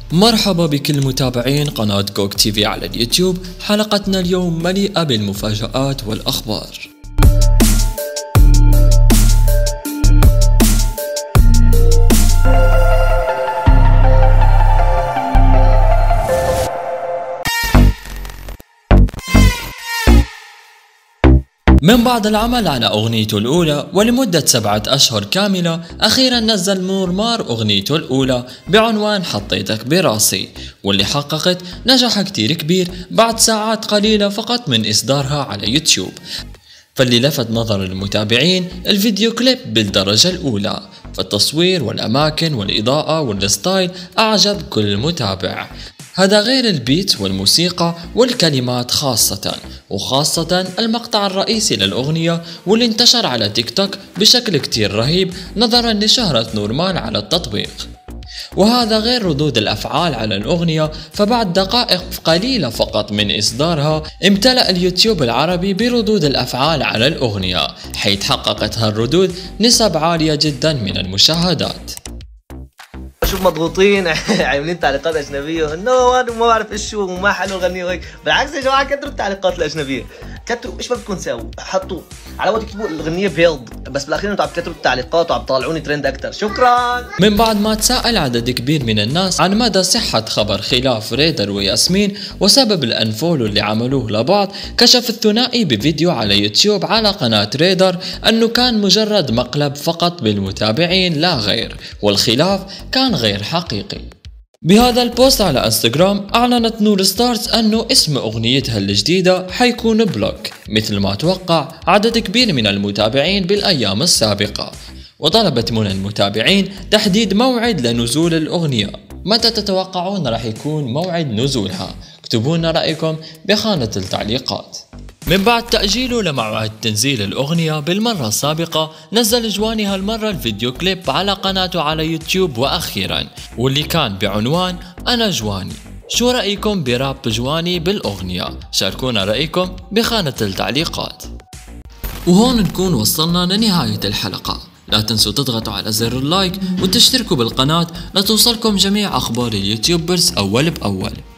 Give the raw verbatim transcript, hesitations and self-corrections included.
مرحبا بكل متابعين قناة كوك تي في على اليوتيوب. حلقتنا اليوم مليئة بالمفاجآت والأخبار. من بعد العمل على أغنيته الأولى ولمدة سبعة أشهر كاملة، أخيرا نزل مورمار أغنيته الأولى بعنوان حطيتك براسي، واللي حققت نجاح كتير كبير بعد ساعات قليلة فقط من إصدارها على يوتيوب. فاللي لفت نظر المتابعين الفيديو كليب بالدرجة الأولى، فالتصوير والأماكن والإضاءة والستايل أعجب كل متابع. هذا غير البيت والموسيقى والكلمات خاصة، وخاصة المقطع الرئيسي للأغنية واللي انتشر على تيك توك بشكل كتير رهيب نظرا لشهرة نورمان على التطبيق. وهذا غير ردود الأفعال على الأغنية، فبعد دقائق قليلة فقط من إصدارها امتلأ اليوتيوب العربي بردود الأفعال على الأغنية، حيث حققت هالردود نسب عالية جدا من المشاهدات. شوف مضغوطين عاملين تعليقات اجنبيه انه انا ما بعرف ايش شو وما حلو غني وهيك. بالعكس يا جماعه كتروا التعليقات الاجنبيه، كتروا ايش ما بدكم تساووا، حطوا على وقت تكتبوا الاغنيه بيلد، بس بالاخير انتم عم تكتروا التعليقات وعم تطلعوني ترند اكثر. شكرا. من بعد ما تساءل عدد كبير من الناس عن مدى صحه خبر خلاف ريدر وياسمين وسبب الانفولو اللي عملوه لبعض، كشف الثنائي بفيديو على يوتيوب على قناه ريدر انه كان مجرد مقلب فقط بالمتابعين لا غير، والخلاف كان غير حقيقي. بهذا البوست على انستغرام اعلنت نور ستارز انه اسم اغنيتها الجديدة حيكون بلوك، مثل ما توقع عدد كبير من المتابعين بالايام السابقة، وطلبت من المتابعين تحديد موعد لنزول الاغنية. متى تتوقعون راح يكون موعد نزولها؟ اكتبوا لنا رايكم بخانة التعليقات. من بعد تأجيله لموعد تنزيل الأغنية بالمرة السابقة، نزل جواني هالمرة الفيديو كليب على قناته على يوتيوب وأخيرا، واللي كان بعنوان أنا جواني. شو رأيكم براب جواني بالأغنية؟ شاركونا رأيكم بخانة التعليقات. وهون نكون وصلنا لنهاية الحلقة. لا تنسوا تضغطوا على زر اللايك وتشتركوا بالقناة لتوصلكم جميع أخبار اليوتيوبرز أول بأول.